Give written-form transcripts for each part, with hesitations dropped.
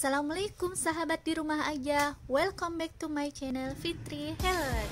Assalamualaikum sahabat di rumah aja. Welcome back to my channel Fitri Helen.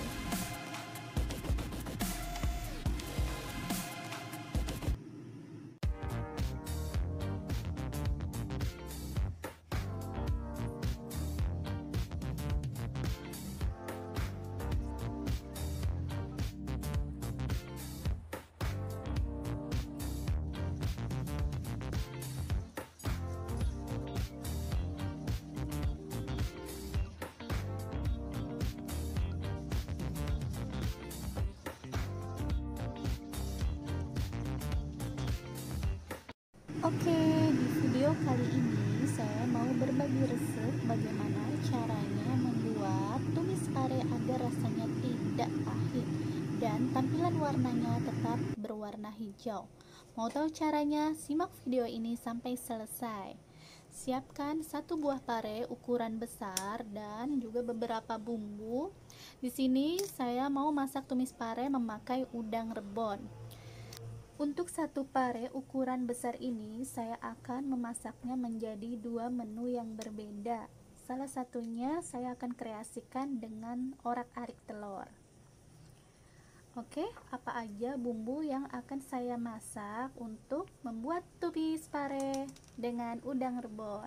Oke, di video kali ini saya mau berbagi resep bagaimana caranya membuat tumis pare agar rasanya tidak pahit dan tampilan warnanya tetap berwarna hijau. Mau tahu caranya? Simak video ini sampai selesai. Siapkan satu buah pare ukuran besar dan juga beberapa bumbu. Di sini saya mau masak tumis pare memakai udang rebon. Untuk satu pare ukuran besar ini saya akan memasaknya menjadi dua menu yang berbeda. Salah satunya saya akan kreasikan dengan orak-arik telur. Oke, apa aja bumbu yang akan saya masak untuk membuat tumis pare dengan udang rebon?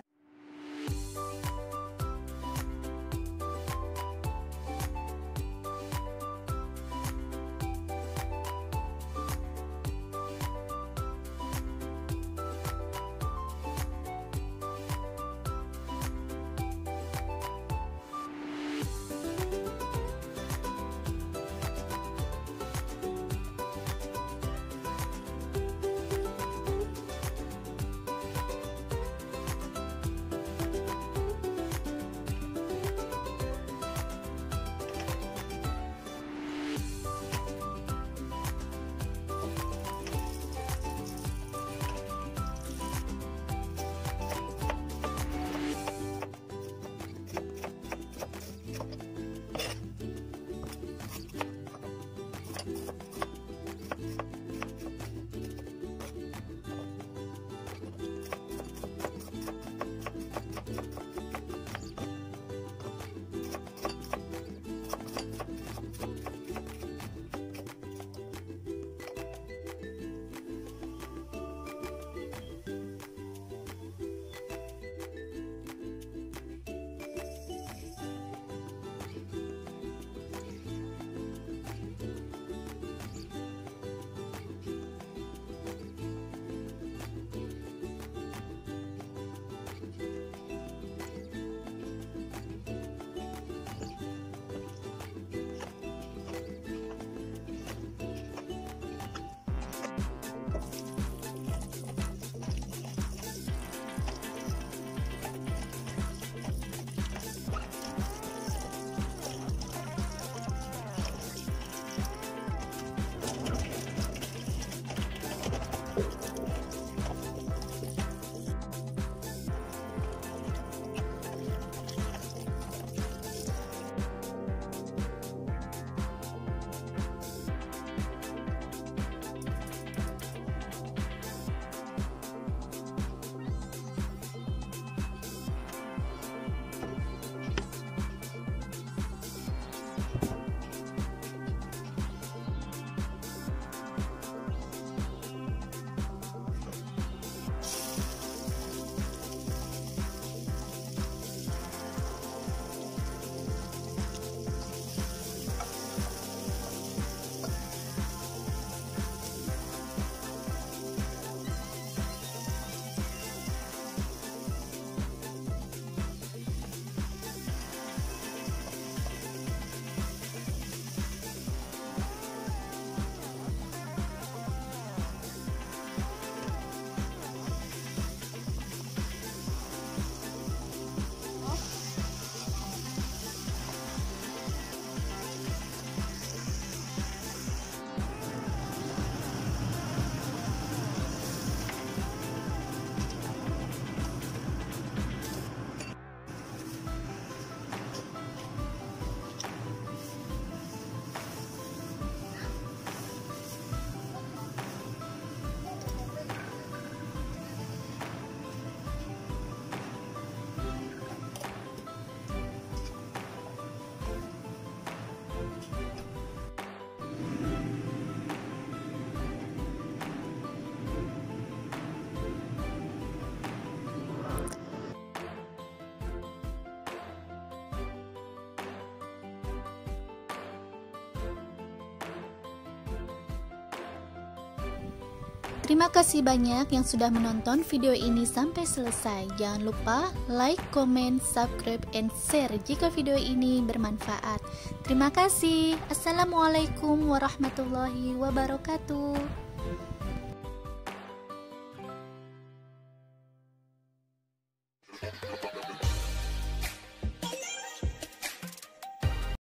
Terima kasih banyak yang sudah menonton video ini sampai selesai. Jangan lupa like, comment, subscribe, and share jika video ini bermanfaat. Terima kasih. Assalamualaikum warahmatullahi wabarakatuh.